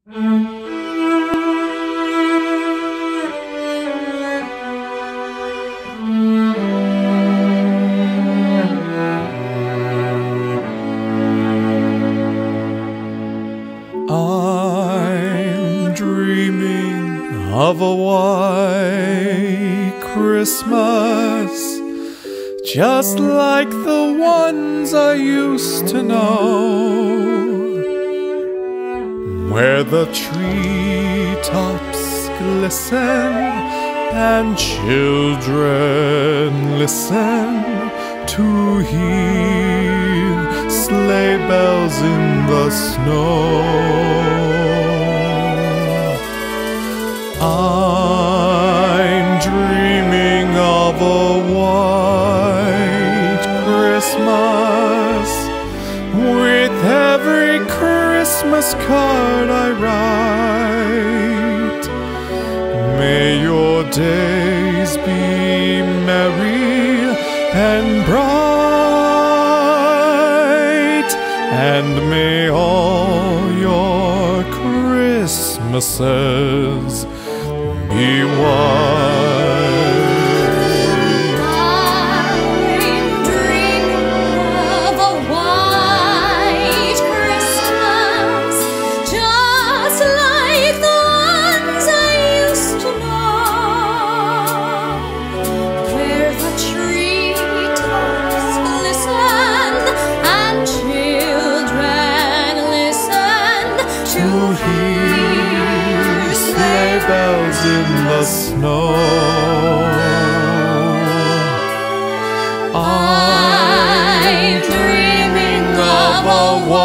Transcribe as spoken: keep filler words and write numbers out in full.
I'm dreaming of a white Christmas, just like the ones I used to know, where the treetops glisten and children listen to hear sleigh bells in the snow. I'm dreaming of a white Christmas, with every Christmas card I write. May your days be merry and bright, and may all your Christmases be white. Bells in the snow. I'm dreaming of a